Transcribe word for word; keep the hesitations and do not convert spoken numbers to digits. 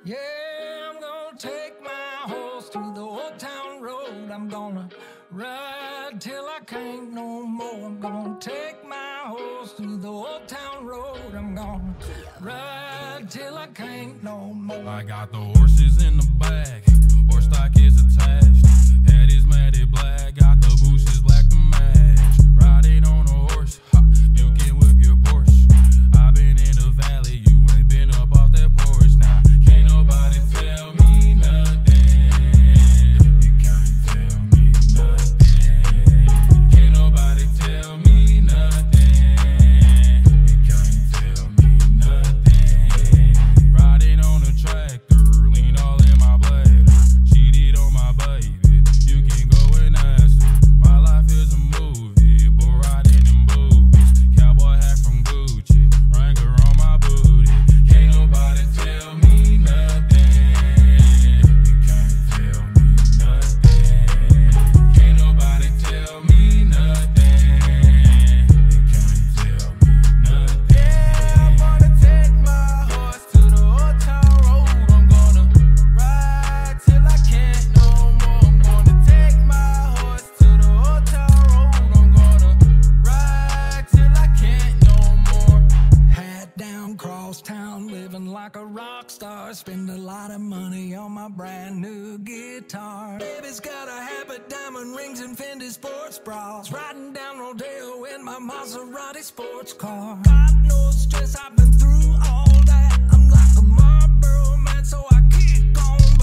Yeah, I'm gonna take my horse to the old town road. I'm gonna ride till I can't no more. I'm gonna take my horse to the old town road. I'm gonna ride till I can't no more. I got the horses in the back, horse stock is attached. Head is matted black, got the bushes black to match. Riding on a horse, ha, you can whip your Porsche. I've been in the valley, you ain't been up off that porch. Now, can't nobody tell me nothing. You can't tell me nothing. Can't nobody tell me nothing. You can't tell me nothing. Riding on a tractor, lean all in my bladder. Cheated on my baby, you can go and ask her. My life is a movie, bull riding in boobies. Cowboy hat from Gucci, Wrangler on my booty. Can't nobody tell me nothing. You can't tell me nothing. Can't nobody tell me nothing. You can't tell me nothing. Yeah, I'm gonna take my horse to the old town road. I'm gonna ride till I can't no more. I'm gonna take my horse to the old town road. I'm gonna ride till I can't no more. Hat down, cross town, living like a rock star. Spend a lot of money on my brand new guitar. Baby's got a habit, diamond rings and Fendi sports bras. Riding down Rodeo in my Maserati sports car. Got no stress, I've been through all that. I'm like a Marlboro man, so I kick on